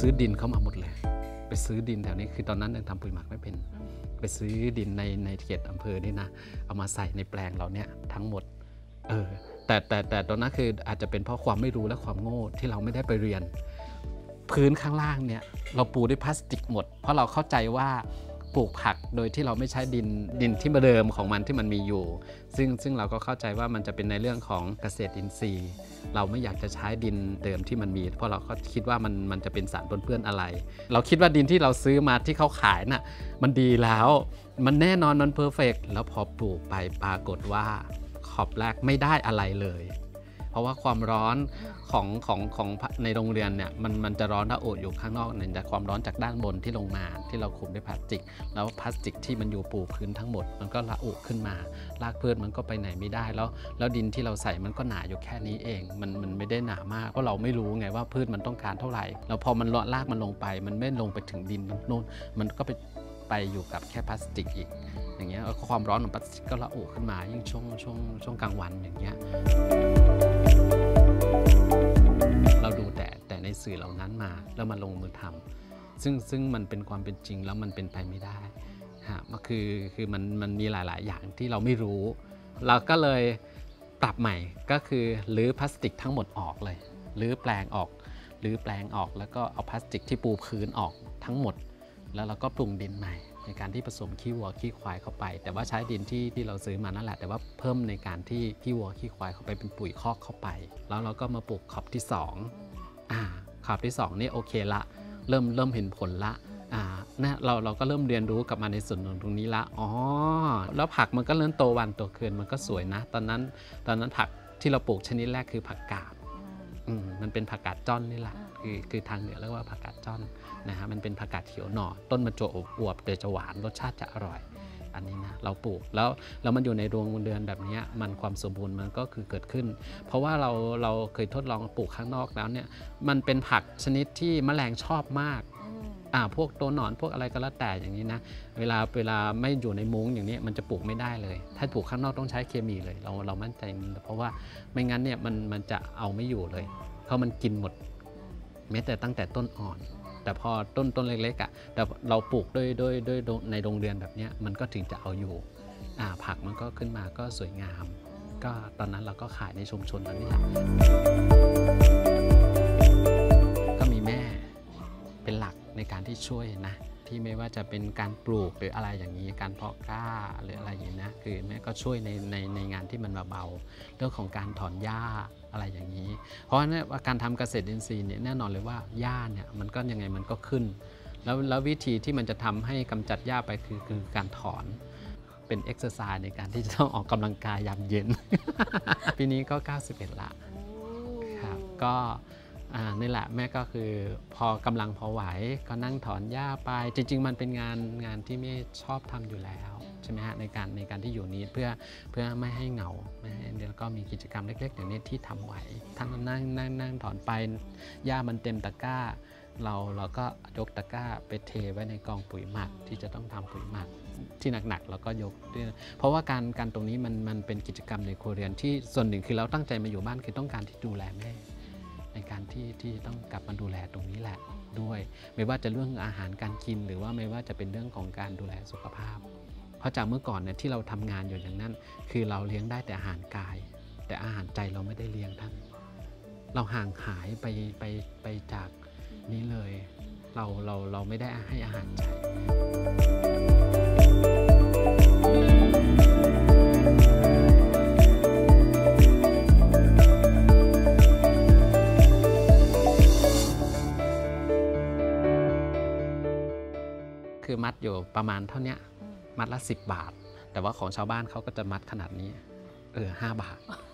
ซื้อดินเข้ามาหมดเลยไปซื้อดินแถวนี้คือตอนนั้นยังทำปุ๋ยหมักไม่เป็นไปซื้อดินในเขตอำเภอนี่นะเอามาใส่ในแปลงเราเนี่ยทั้งหมดแต่ตอนนั้นคืออาจจะเป็นเพราะความไม่รู้และความโง่ที่เราไม่ได้ไปเรียนพื้นข้างล่างเนี่ยเราปูด้วยพลาสติกหมดเพราะเราเข้าใจว่าปลูกผักโดยที่เราไม่ใช้ดินที่เดิมของมันที่มันมีอยู่ซึ่งเราก็เข้าใจว่ามันจะเป็นในเรื่องของเกษตรอินทรีย์เราไม่อยากจะใช้ดินเดิมที่มันมีเพราะเราก็คิดว่ามันจะเป็นสารปนเปื้อนอะไรเราคิดว่าดินที่เราซื้อมาที่เขาขายน่ะมันดีแล้วมันแน่นอนมันเพอร์เฟกต์แล้วพอปลูกไปปรากฏว่าขอบแรกไม่ได้อะไรเลยเพราะว่าความร้อนของในโรงเรือนเนี่ยมันจะร้อนระอุอยู่ข้างนอกเนี่ยแต่ความร้อนจากด้านบนที่ลงมาที่เราคลุมด้วยพลาสติกแล้วพลาสติกที่มันอยู่ปูพื้นทั้งหมดมันก็ระอุขึ้นมารากพืชมันก็ไปไหนไม่ได้แล้วดินที่เราใส่มันก็หนาอยู่แค่นี้เองมันไม่ได้หนามากเพราะเราไม่รู้ไงว่าพืชมันต้องการเท่าไหร่แล้วพอมันรากมันลงไปมันไม่ลงไปถึงดินโน่นมันก็ไปอยู่กับแค่พลาสติกอีกอย่างเงี้ยความร้อนของพลาสติกก็ระอุขึ้นมายิ่งช่วงกลางวันอย่างเงี้ยเราดูแต่ในสื่อเหล่านั้นมาแล้วมาลงมือทำซึ่งมันเป็นความเป็นจริงแล้วมันเป็นไปไม่ได้ฮะมันคือมันมีหลายๆอย่างที่เราไม่รู้เราก็เลยปรับใหม่ก็คือรื้อพลาสติกทั้งหมดออกเลยรื้อแปลงออกแล้วก็เอาพลาสติกที่ปูพื้นออกทั้งหมดแล้วเราก็ปรุงดินใหม่ในการที่ผสมขี้วัวขี้ควายเข้าไปแต่ว่าใช้ดินที่เราซื้อมานั่นแหละแต่ว่าเพิ่มในการที่ขี้วัวขี้ควายเข้าไปเป็นปุ๋ยคอกเข้าไปแล้วเราก็มาปลูกขอบที่2ขอบที่2นี่โอเคละเริ่มเห็นผลละนะเราก็เริ่มเรียนรู้กลับมาในส่วนตรงนี้ละแล้วผักมันก็เริ่มโตวันโตคืนมันก็สวยนะตอนนั้นผักที่เราปลูกชนิดแรกคือผักกาดมันเป็นผักกาดจ้อนนี่แหละคือทางเหนือเรียกว่าผักกาดจ้อนนะฮะมันเป็นผักกาดเขียวหน่อต้นมันจะอวบแต่จะหวานรสชาติจะอร่อยอันนี้นะเราปลูกแล้วมันอยู่ในโรงเรือนแบบนี้มันความสมบูรณ์มันก็คือเกิดขึ้นเพราะว่าเราเคยทดลองปลูกข้างนอกแล้วเนี่ยมันเป็นผักชนิดที่แมลงชอบมากพวกตัวหนอนพวกอะไรก็แล้วแต่อย่างนี้นะเวลาไม่อยู่ในมุ้งอย่างนี้มันจะปลูกไม่ได้เลยถ้าปลูกข้างนอกต้องใช้เคมีเลยเรามั่นใจเพราะว่าไม่งั้นเนี่ยมันจะเอาไม่อยู่เลยเพราะมันกินหมดแม้แต่ตั้งแต่ต้นอ่อนแต่พอต้นเล็กๆแต่เราปลูกด้วยในโรงเรือนแบบนี้มันก็ถึงจะเอาอยู่ผักมันก็ขึ้นมาก็สวยงามก็ตอนนั้นเราก็ขายในชุมชนตอนนี้แหละก็มีแม่เป็นหลักในการที่ช่วยนะที่ไม่ว่าจะเป็นการปลูกหรืออะไรอย่างนี้การเพาะกล้าหรืออะไรอย่างนี้นะคือแม่ก็ช่วยในงานที่มันเบาๆเรื่องของการถอนหญ้าอะไรอย่างนี้เพราะเนี่ยการทำเกษตรอินทรีย์เนี่ยแน่นอนเลยว่าหญ้าเนี่ยมันก็ยังไงมันก็ขึ้นแล้ววิธีที่มันจะทำให้กำจัดหญ้าไปคือการถอนเป็นเอ็กซ์ไซส์ในการที่จะต้องออกกำลังกายยามเย็น ปีนี้ก็91ละครับก็นี่แหละแม่ก็คือพอกำลังพอไหวก็นั่งถอนหญ้าไปจริงๆมันเป็นงานที่แม่ชอบทำอยู่แล้วใช่ไหมฮะในการที่อยู่นี้เพื่อไม่ให้เหงาไม่ให้แล้วก็มีกิจกรรมเล็กๆอย่างนี้ที่ทำไหวท่านนั่งถอนไปหญ้ามันเต็มตะกร้าเราก็ยกตะกร้าไปเทไว้ในกองปุ๋ยหมักที่จะต้องทำปุ๋ยหมักที่หนักๆเราก็ยกด้วยเพราะว่าการตรงนี้มันเป็นกิจกรรมในครัวเรือนที่ส่วนหนึ่งคือเราตั้งใจมาอยู่บ้านคือต้องการที่ดูแลแม่ในการที่ต้องกลับมาดูแลตรงนี้แหละด้วยไม่ว่าจะเรื่องอาหารการกินหรือว่าไม่ว่าจะเป็นเรื่องของการดูแลสุขภาพเพราะจากเมื่อก่อนเนี่ยที่เราทำงานอยู่อย่างนั้นคือเราเลี้ยงได้แต่อาหารกายแต่อาหารใจเราไม่ได้เลี้ยงท่านเราห่างหายไปจากนี้เลยเราไม่ได้ให้อาหารใจคือมัดอยู่ประมาณเท่านี้มัดละ10 บาทแต่ว่าของชาวบ้านเขาก็จะมัดขนาดนี้5 บาท